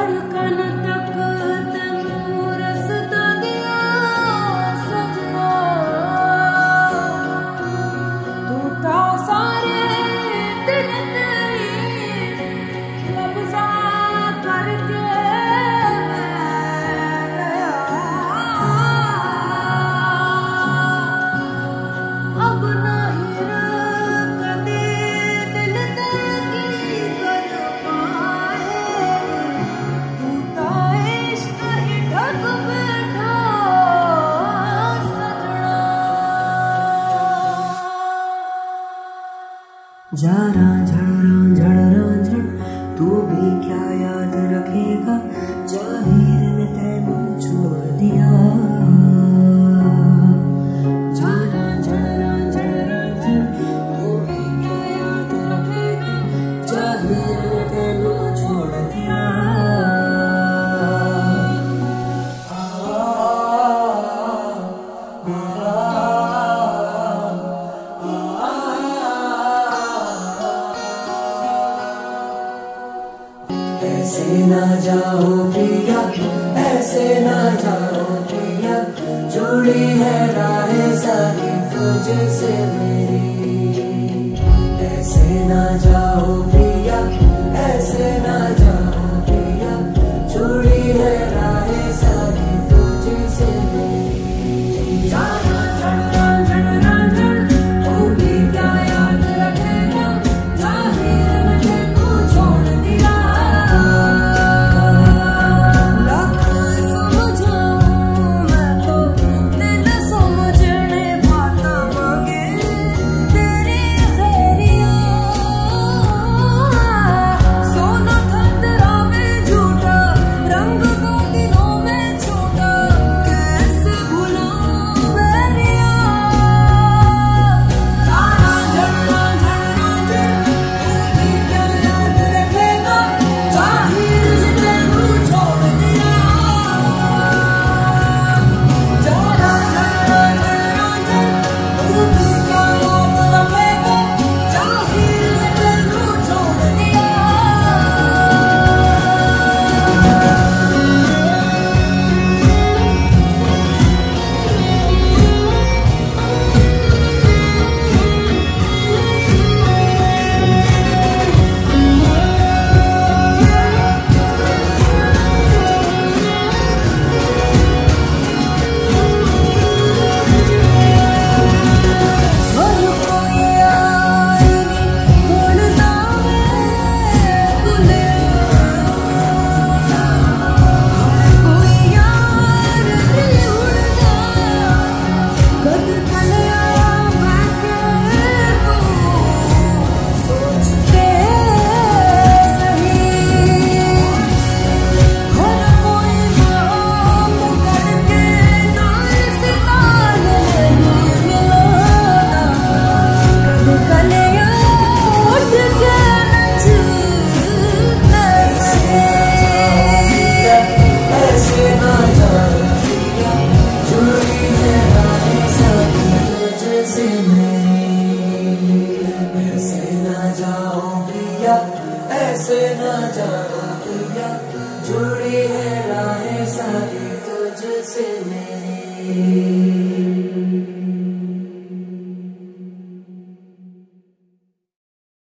धड़कन तक तेनू रसता दिया सजना तू ता सारे दिन तेरी कब्जा करके अब नहीं कदे दिल तेरी कर पाए तू ता इश्क ही ढक बैठा सजना जा रांझण रांझण तू भी क्या याद रखेगा जाहिर ने तेनू छोड़ दिया जा रांझण रांझण तू भी क्या याद रखेगा जाहिर ने तेनू छोड़ दिया ऐसे ना जाओ पिया ऐसे ना जाओ पिया जुड़ी है राहें सारी तुझसे मेरी ऐसे ना जाओ पिया ऐसे ना जाओ पिया जुड़ी है राहें सारी तुझसे मेरी जाना रांझण रांझण तू भी क्या याद रखेगा जाहिर ने तेनू छोड़ दिया लख समझाऊं मैं तो दिल समझने पाता मांगे तेरी खैरिया सोना खतरा में झूठा रंग को दिलों में छोटा कैसे भुलाऊं मेरिया रांझण तू भी क्या याद रखेगा जाहिर ने तेनू छोड़ दिया रांझण तू भी क्या याद रखेगा जाहिर ने तेनू छोड़ दिया हर कोई आई बोलता मैं भुलिया कोई यार नहीं उड़ता कद कलिया बैठे तो सोचते सही हर कोई काम करके नाल सितारे नहीं मिलाना कद कलिया उठ के नचते सही ऐसे ना जाओ पिया जुड़ी है राहें सारी तुझसे मेरी ऐसे ना जाओ पिया ऐसे ना जाओ पिया जुड़ी है राहें सारी तुझसे मेरी